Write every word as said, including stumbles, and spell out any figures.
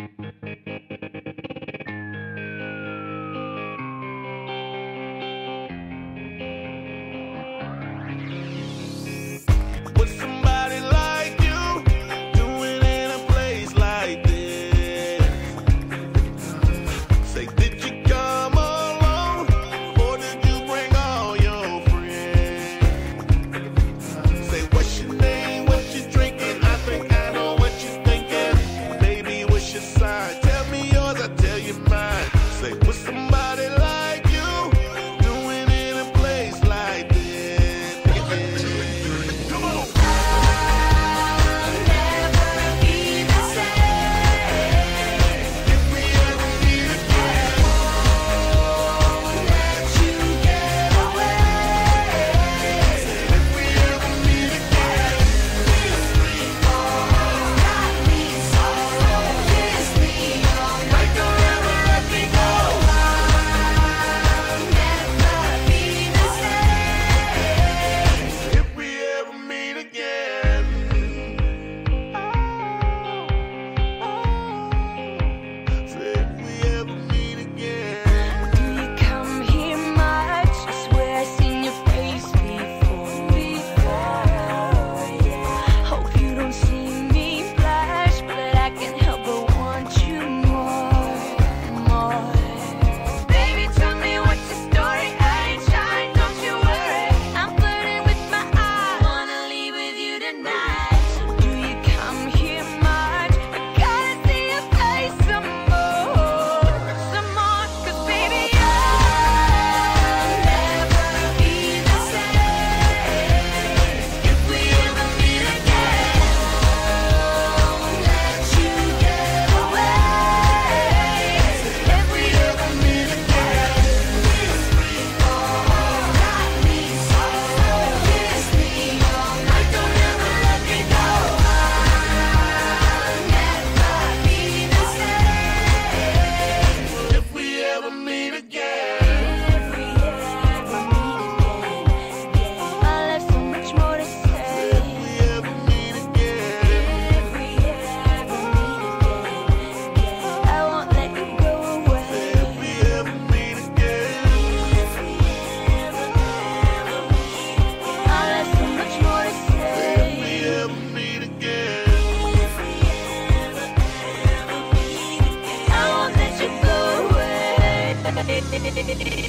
With somebody like you, doing in a place like this. Say, did you come alone, or did you bring all your friends? Say, what's your name, what you drinking? I think I know what you're thinking. Baby, what's your sign? Tell me yours, I'll tell you mine. Say, with somebody like you, doing in a place like this. Come on. Thank you.